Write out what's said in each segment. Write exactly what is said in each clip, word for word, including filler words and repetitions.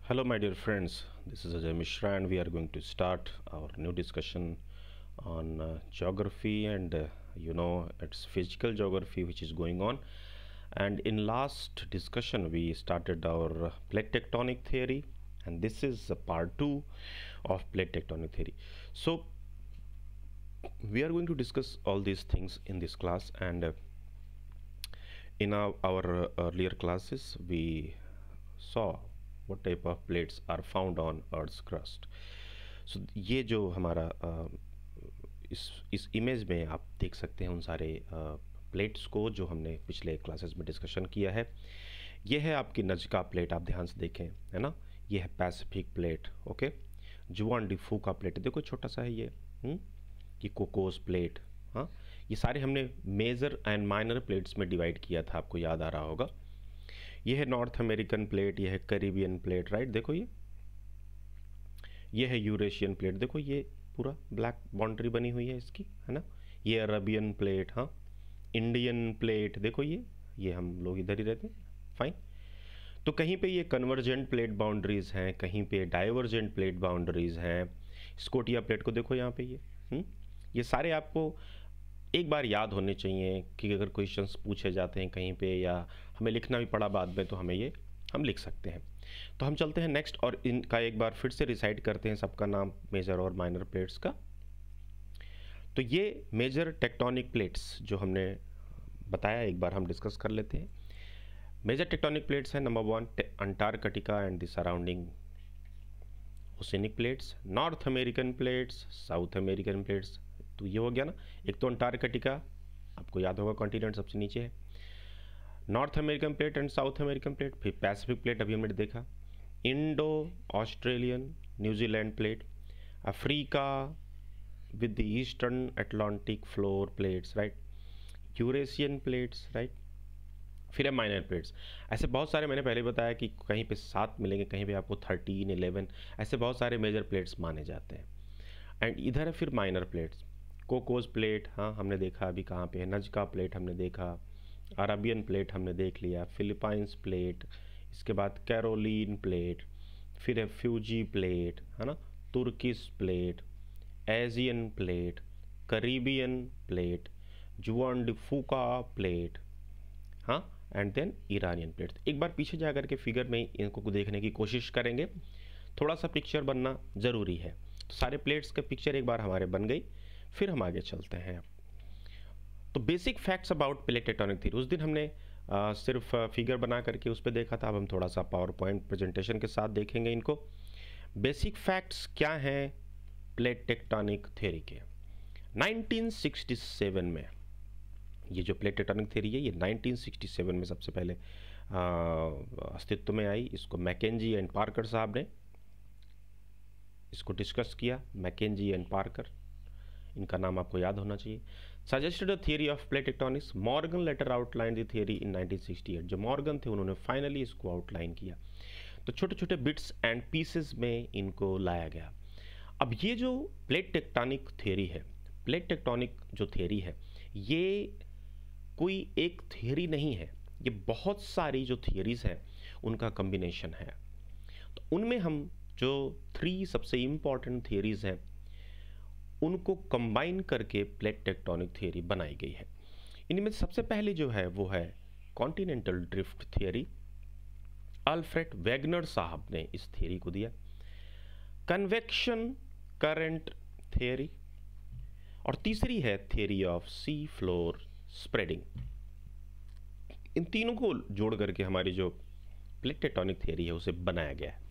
Hello, my dear friends. This is Ajay Mishra, and we are going to start our new discussion on uh, geography, and uh, you know it's physical geography which is going on. And in last discussion, we started our uh, plate tectonic theory, and this is uh, part two of plate tectonic theory. So we are going to discuss all these things in this class, and uh, in our, our uh, earlier classes we saw what type of plates are found on Earth's crust. So ये जो हमारा uh, इस इस image में आप देख सकते हैं उन सारे प्लेट्स uh, को जो हमने पिछले क्लासेस में डिस्कशन किया है. ये है आपकी नजका प्लेट, आप ध्यान से देखें, है ना. ये है पैसिफिक प्लेट, ओके. जुआन डिफू का प्लेट देखो, छोटा सा है ये. हुँ? ये कोकोस प्लेट. हाँ, ये सारे हमने मेजर एंड माइनर प्लेट्स में डिवाइड किया था, आपको याद आ रहा होगा. ये है नॉर्थ अमेरिकन प्लेट, ये है कैरिबियन प्लेट, राइट. देखो ये ये है यूरेशियन प्लेट, देखो ये पूरा ब्लैक बाउंड्री बनी हुई है इसकी, है ना. ये अरबियन प्लेट, हाँ. इंडियन प्लेट देखो, ये ये हम लोग इधर ही रहते हैं, फाइन. तो कहीं पे ये कन्वर्जेंट प्लेट बाउंड्रीज हैं, कहीं पे डाइवर्जेंट प्लेट बाउंड्रीज हैं. स्कोटिया प्लेट को देखो यहाँ पे, ये हुँ? ये सारे आपको एक बार याद होने चाहिए कि अगर क्वेश्चंस पूछे जाते हैं कहीं पे या हमें लिखना भी पड़ा बाद में तो हमें ये हम लिख सकते हैं. तो हम चलते हैं नेक्स्ट और इनका एक बार फिर से रिसाइड करते हैं सबका नाम, मेजर और माइनर प्लेट्स का. तो ये मेजर टेक्टोनिक प्लेट्स जो हमने बताया एक बार हम डिस्कस कर लेते हैं. मेजर टेक्टोनिक प्लेट्स हैं, number one Antarctica and the surrounding oceanic plates, North American plates, South American plates. तो ये हो गया ना. एक तो अंटार्कटिका, आपको याद होगा कॉन्टिनेंट सबसे नीचे है. North American plate and South American plate. फिर पैसिफिक प्लेट अभी हमने देखा. Indo Australian New Zealand plate. Africa with the eastern Atlantic floor plates, right. Eurasian plates, right. फिर है माइनर प्लेट्स. ऐसे बहुत सारे मैंने पहले बताया कि कहीं पे सात मिलेंगे, कहीं पे आपको थर्टीन इलेवन, ऐसे बहुत सारे मेजर प्लेट्स माने जाते हैं. एंड इधर है फिर माइनर प्लेट्स. कोकोस प्लेट, हाँ हमने देखा अभी कहाँ पे है. नजका प्लेट हमने देखा. अरबियन प्लेट हमने देख लिया. फिलीपाइंस प्लेट, इसके बाद कैरोलिन प्लेट, फिर है फ्यूजी प्लेट, है ना. Turkish plate, Asian plate, Caribbean plate, Juan de Fuca plate, हाँ, एंड देन ईरानियन प्लेट. एक बार पीछे जा कर के फिगर में इनको देखने की कोशिश करेंगे, थोड़ा सा पिक्चर बनना ज़रूरी है. तो सारे प्लेट्स का पिक्चर एक बार हमारे बन गई, फिर हम आगे चलते हैं. तो basic facts about plate tectonic theory, उस दिन हमने आ, सिर्फ फिगर बना करके उस पर देखा था. अब हम थोड़ा सा पावर पॉइंट प्रेजेंटेशन के साथ देखेंगे इनको. बेसिक फैक्ट्स क्या हैं प्लेट टेक्टोनिक थ्योरी के. नाइनटीन सिक्सटी सेवन में ये जो प्लेट टेक्टोनिक थ्योरी है, ये नाइनटीन सिक्सटी सेवन में सबसे पहले अस्तित्व में आई. इसको मैकेंजी एंड पार्कर साहब ने इसको डिस्कस किया. मैकेंजी एंड पार्कर, इनका नाम आपको याद होना चाहिए. Suggested a theory of plate tectonics. Morgan later outline the theory in nineteen sixty eight. जो मॉर्गन थे उन्होंने फाइनली इसको आउटलाइन किया. तो छोटे छोटे बिट्स एंड पीसेस में इनको लाया गया. अब ये जो प्लेट टेक्टोनिक थियरी है, प्लेट टेक्टोनिक जो थियरी है, ये कोई एक थियरी नहीं है, ये बहुत सारी जो थियरीज हैं उनका कम्बिनेशन है. तो उनमें हम जो थ्री सबसे इम्पॉर्टेंट थियरीज हैं उनको कंबाइन करके प्लेट टेक्टोनिक थियरी बनाई गई है. इनमें सबसे पहले जो है वो है continental drift theory. Alfred Wegener साहब ने इस थियरी को दिया. कन्वेक्शन करंट थियरी, और तीसरी है theory of sea floor spreading. इन तीनों को जोड़ करके हमारी जो प्लेट टेक्टोनिक थियरी है उसे बनाया गया है.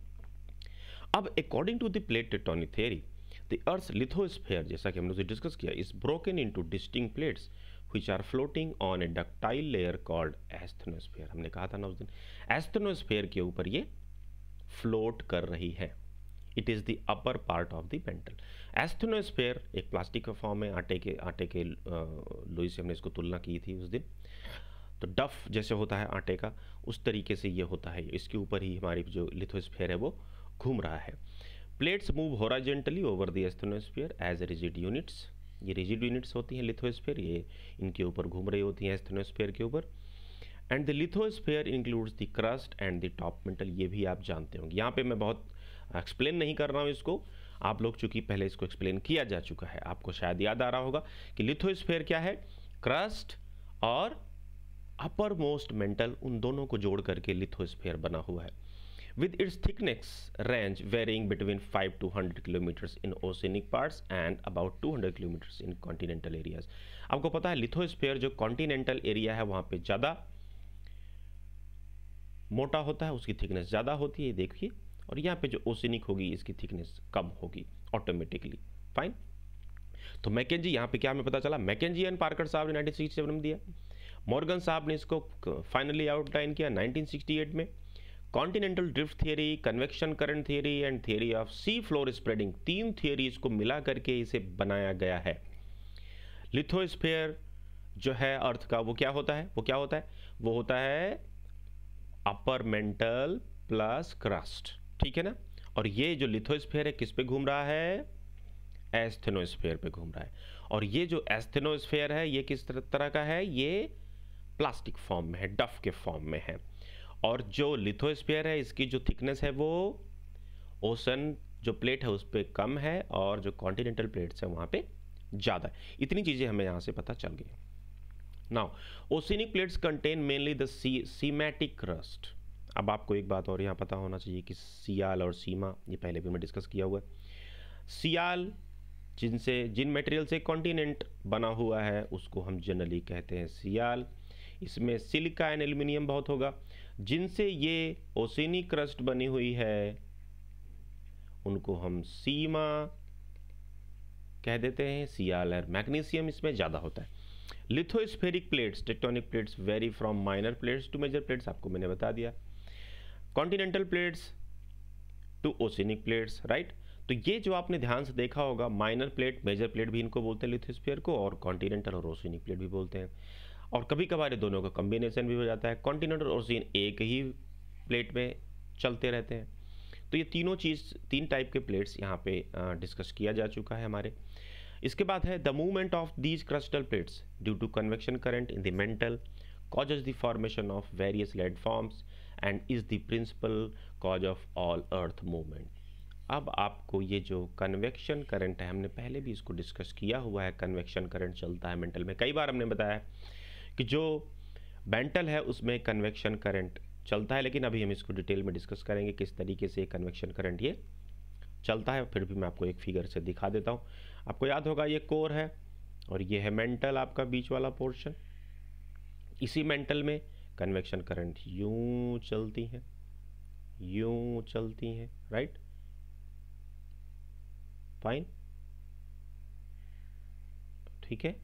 अब according to the plate tectonic theory, the earth lithosphere, जैसा कि हमने उसे डिस्कस किया, is broken into distinct plates which are floating on a ductile layer called asthenosphere. हमने कहा था ना उस दिन, एस्थेनोस्फीयर के ऊपर ये फ्लोट कर रही है. It is the upper part of the mantle. Asthenosphere एक प्लास्टिक का फॉर्म है. आटे के आटे के लोई से हमने इसको तुलना की थी उस दिन. तो डफ जैसे होता है आटे का, उस तरीके से ये होता है. इसके ऊपर ही हमारी जो लिथोस्फीयर है वो घूम रहा है. Plates move horizontally over the asthenosphere as rigid units. ये रिजिड यूनिट्स होती हैं लिथोस्फीयर, ये इनके ऊपर घूम रही होती हैं एस्थेनोस्फीयर के ऊपर. And the lithosphere includes the crust and the top mantle, ये भी आप जानते होंगे। यहाँ पे मैं बहुत एक्सप्लेन नहीं कर रहा हूँ इसको, आप लोग चूंकि पहले इसको एक्सप्लेन किया जा चुका है, आपको शायद याद आ रहा होगा कि लिथोस्फीयर क्या है, क्रस्ट और अपर मोस्ट मेंटल, उन दोनों को जोड़ करके लिथोस्फीयर बना हुआ है। with its thickness range varying between five to one hundred kilometers in oceanic parts and about two hundred kilometers in continental areas। आपको पता है लिथोस्फीयर जो कॉन्टिनेंटल एरिया है वहाँ पे ज़्यादा मोटा होता है, उसकी थिकनेस ज़्यादा होती है, देखिए, और यहाँ पे जो ओशिनिक होगी इसकी थिकनेस कम होगी ऑटोमेटिकली। फाइन। तो मैकेंजी, यहाँ पे क्या हमें पता चला, मैकेंजी एंड पार्कर साहब ने नाइनटीन सिक्सटी सेवन में दिया, मॉर्गन साहब ने इसको फाइनली आउटलाइन किया नाइनटीन सिक्सटी एट में। Continental drift theory, convection current theory and theory of sea floor spreading, तीन थियरीज को मिला करके इसे बनाया गया है। लिथोस्फीयर जो है अर्थ का वो क्या होता है, वो क्या होता है, वो होता है अपर मेंटल प्लस क्रस्ट, ठीक है ना। और ये जो लिथोस्फीयर है किस पे घूम रहा है, एस्थेनोस्फीयर पे घूम रहा है। और ये जो एस्थेनोस्फीयर है ये किस तरह का है, ये प्लास्टिक फॉर्म में है, डफ के फॉर्म में है। और जो लिथोस्फीयर है इसकी जो थिकनेस है वो ओशन जो प्लेट है उस पर कम है और जो कॉन्टिनेंटल प्लेट्स है वहाँ पे ज़्यादा है। इतनी चीज़ें हमें यहाँ से पता चल गई। Now oceanic plates contain mainly the sea simatic crust. अब आपको एक बात और यहाँ पता होना चाहिए कि सियाल और सीमा, ये पहले भी मैं डिस्कस किया हुआ है। सियाल जिनसे जिन मटेरियल से कॉन्टिनेंट बना हुआ है उसको हम जनरली कहते हैं सियाल, इसमें सिलिका एंड एल्यूमिनियम बहुत होगा। जिनसे ये ओशिनिक क्रस्ट बनी हुई है उनको हम सीमा कह देते हैं, सियाल और मैग्नीशियम इसमें ज़्यादा होता है। Lithospheric plates, tectonic plates vary from minor plates to major plates, आपको मैंने बता दिया। Continental plates to oceanic plates, right. तो ये जो आपने ध्यान से देखा होगा, माइनर प्लेट मेजर प्लेट भी इनको बोलते हैं लिथोस्फीयर को, और कॉन्टिनेंटल और ओशिनिक प्लेट भी बोलते हैं। और कभी कभार दोनों का कॉम्बिनेशन भी हो जाता है, कॉन्टिनेंटल और ओशियन एक ही प्लेट में चलते रहते हैं। तो ये तीनों चीज़, तीन टाइप के प्लेट्स यहाँ पे डिस्कस किया जा चुका है हमारे। इसके बाद है the movement of these crustal plates due to convection current in the mantle causes the formation of various landforms and is the principal cause of all earth movement। अब आपको ये जो कन्वेक्शन करंट है, हमने पहले भी इसको डिस्कस किया हुआ है, कन्वेक्शन करंट चलता है मेंटल में, कई बार हमने बताया कि जो मेंटल है उसमें कन्वेक्शन करंट चलता है, लेकिन अभी हम इसको डिटेल में डिस्कस करेंगे किस तरीके से कन्वेक्शन करंट ये चलता है। फिर भी मैं आपको एक फिगर से दिखा देता हूँ। आपको याद होगा ये कोर है और ये है मेंटल, आपका बीच वाला पोर्शन। इसी मेंटल में कन्वेक्शन करंट यूं चलती हैं, यूं चलती हैं, राइट, फाइन, ठीक है।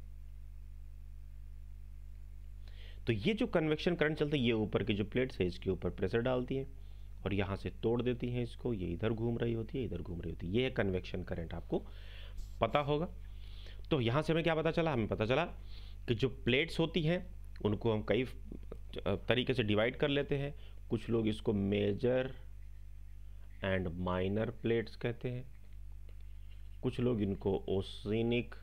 तो ये जो कन्वेक्शन करंट चलती है ये ऊपर की जो प्लेट्स है इसके ऊपर प्रेशर डालती है और यहाँ से तोड़ देती हैं इसको, ये इधर घूम रही होती है, इधर घूम रही होती है, ये है कन्वेक्शन करंट, आपको पता होगा। तो यहाँ से हमें क्या पता चला, हमें पता चला कि जो प्लेट्स होती हैं उनको हम कई तरीके से डिवाइड कर लेते हैं। कुछ लोग इसको मेजर एंड माइनर प्लेट्स कहते हैं, कुछ लोग इनको ओशिनिक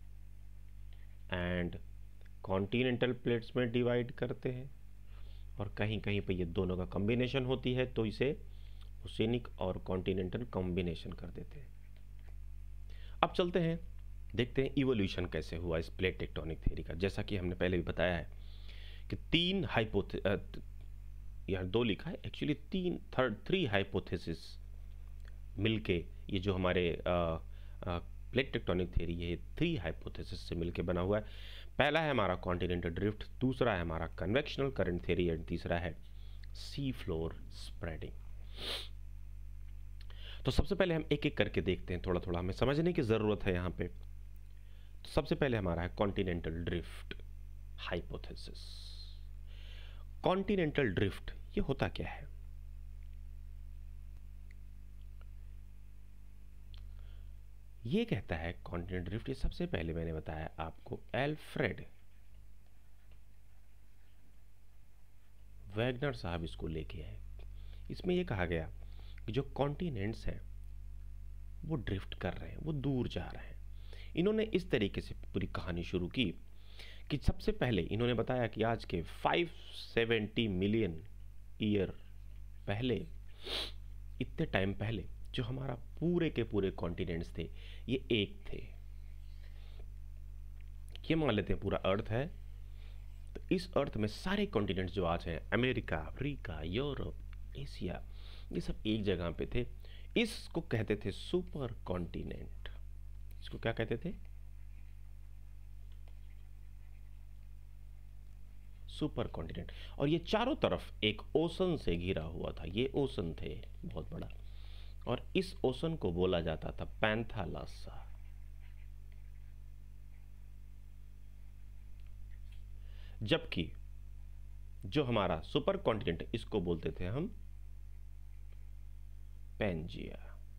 एंड कॉन्टिनेंटल प्लेट्स में डिवाइड करते हैं, और कहीं कहीं पे ये दोनों का कॉम्बिनेशन होती है तो इसे ओशिनिक और कॉन्टिनेंटल कॉम्बिनेशन कर देते हैं। अब चलते हैं, देखते हैं इवोल्यूशन कैसे हुआ इस प्लेट टेक्टोनिक थ्योरी का। जैसा कि हमने पहले भी बताया है कि तीन हाइपोथे यहाँ दो लिखा है, एक्चुअली तीन थर्ड थ्री हाइपोथेसिस मिलके ये जो हमारे प्लेट टेक्टोनिक थ्योरी है थ्री हाइपोथेसिस से मिलके बना हुआ है। पहला है हमारा कॉन्टिनेंटल ड्रिफ्ट, दूसरा है हमारा कन्वेक्शनल करंट थ्योरी एंड तीसरा है सी फ्लोर स्प्रेडिंग। तो सबसे पहले हम एक एक करके देखते हैं, थोड़ा थोड़ा हमें समझने की ज़रूरत है यहाँ पे। तो सबसे पहले हमारा है continental drift hypothesis. Continental drift ये होता क्या है? ये कहता है कॉन्टिनेंटल ड्रिफ्ट, ये सबसे पहले मैंने बताया आपको एल्फ्रेड वैगनर साहब इसको लेके आए। इसमें ये कहा गया कि जो कॉन्टिनेंट्स हैं वो ड्रिफ्ट कर रहे हैं, वो दूर जा रहे हैं। इन्होंने इस तरीके से पूरी कहानी शुरू की कि सबसे पहले इन्होंने बताया कि आज के पाँच सौ सत्तर मिलियन ईयर पहले, इतने टाइम पहले जो हमारा पूरे के पूरे कॉन्टिनेंट्स थे ये एक थे। ये मान लेते हैं पूरा अर्थ है, तो इस अर्थ में सारे कॉन्टिनेंट्स जो आज हैं, अमेरिका, अफ्रीका, यूरोप, एशिया, ये सब एक जगह पे थे। इसको कहते थे सुपर कॉन्टिनेंट। इसको क्या कहते थे? Super continent. और ये चारों तरफ एक ओशन से घिरा हुआ था। ये ओशन थे बहुत बड़ा, और इस ओशन को बोला जाता था पैंथालसा। जबकि जो हमारा सुपर कॉन्टिनेंट, इसको बोलते थे हम पैंजिया।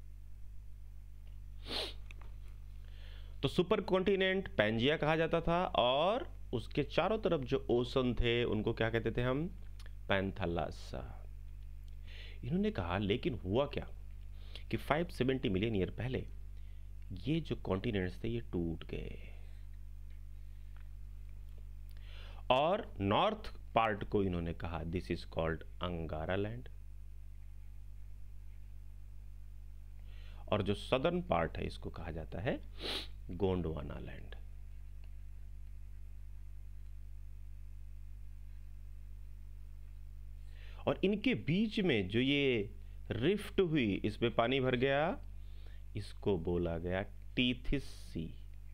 तो सुपर कॉन्टिनेंट पैंजिया कहा जाता था, और उसके चारों तरफ जो ओशन थे उनको क्या कहते थे हम? पैंथालसा। इन्होंने कहा लेकिन हुआ क्या कि पाँच सौ सत्तर मिलियन ईयर पहले ये जो कॉन्टिनेंट्स थे ये टूट गए, और नॉर्थ पार्ट को इन्होंने कहा this is called Angara land, और जो सदर्न पार्ट है इसको कहा जाता है गोंडवाना लैंड। और इनके बीच में जो ये रिफ्ट हुई, इसमें पानी भर गया, इसको बोला गया टीथिस सी।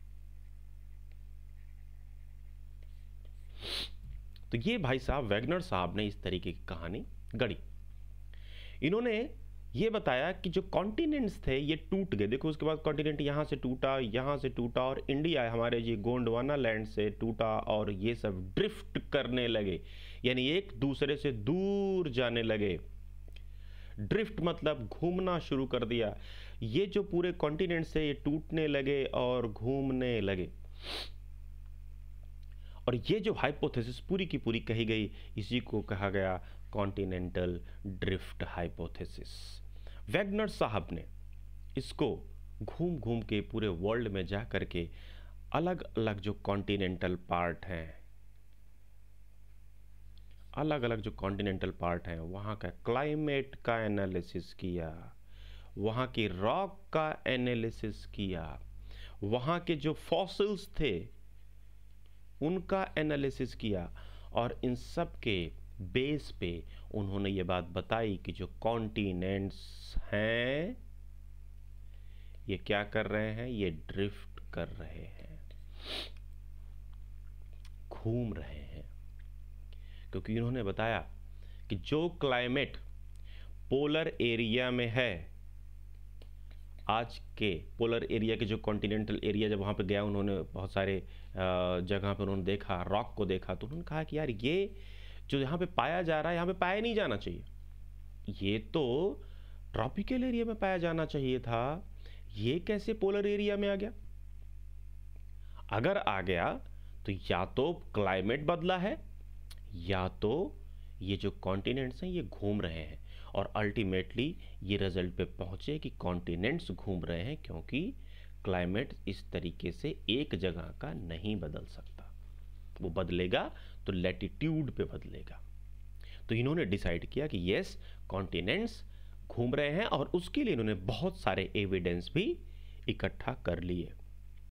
तो ये भाई साहब वैगनर साहब ने इस तरीके की कहानी गढ़ी। इन्होंने ये बताया कि जो कॉन्टिनेंट्स थे ये टूट गए। देखो उसके बाद कॉन्टिनेंट यहाँ से टूटा, यहाँ से टूटा, और इंडिया हमारे ये गोंडवाना लैंड से टूटा, और ये सब ड्रिफ्ट करने लगे, यानी एक दूसरे से दूर जाने लगे। ड्रिफ्ट मतलब घूमना शुरू कर दिया। ये जो पूरे कॉन्टिनेंट से ये टूटने लगे और घूमने लगे, और ये जो हाइपोथेसिस पूरी की पूरी कही गई, इसी को कहा गया कॉन्टिनेंटल ड्रिफ्ट हाइपोथेसिस। वैगनर साहब ने इसको घूम घूम के पूरे वर्ल्ड में जा करके अलग अलग जो कॉन्टिनेंटल पार्ट हैं, अलग अलग जो कॉन्टिनेंटल पार्ट हैं वहाँ का क्लाइमेट का एनालिसिस किया, वहाँ की रॉक का एनालिसिस किया, वहाँ के जो फॉसिल्स थे उनका एनालिसिस किया, और इन सब के बेस पे उन्होंने ये बात बताई कि जो कॉन्टिनेंट्स हैं ये क्या कर रहे हैं? ये ड्रिफ्ट कर रहे हैं, घूम रहे हैं। क्योंकि इन्होंने बताया कि जो क्लाइमेट पोलर एरिया में है, आज के पोलर एरिया के जो कॉन्टिनेंटल एरिया, जब वहाँ पे गया उन्होंने बहुत सारे जगह पे उन्होंने देखा, रॉक को देखा, तो उन्होंने कहा कि यार ये जो यहाँ पे पाया जा रहा है यहाँ पे पाया नहीं जाना चाहिए, ये तो ट्रॉपिकल एरिया में पाया जाना चाहिए था, ये कैसे पोलर एरिया में आ गया? अगर आ गया तो या तो क्लाइमेट बदला है, या तो ये जो कॉन्टिनेंट्स हैं ये घूम रहे हैं, और अल्टीमेटली ये रिजल्ट पे पहुंचे कि कॉन्टिनेंट्स घूम रहे हैं, क्योंकि क्लाइमेट इस तरीके से एक जगह का नहीं बदल सकता। वो बदलेगा तो लैटिट्यूड पे बदलेगा। तो इन्होंने डिसाइड किया कि यस, कॉन्टिनेंट्स घूम रहे हैं, और उसके लिए इन्होंने बहुत सारे एविडेंस भी इकट्ठा कर लिए।